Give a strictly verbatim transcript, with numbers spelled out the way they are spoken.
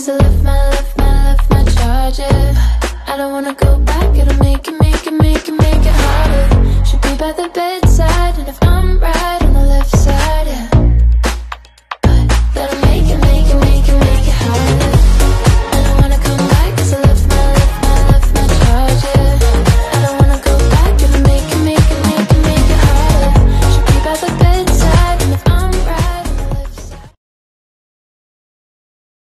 Cause I left my, left my, left my charger. I don't wanna go back, it'll make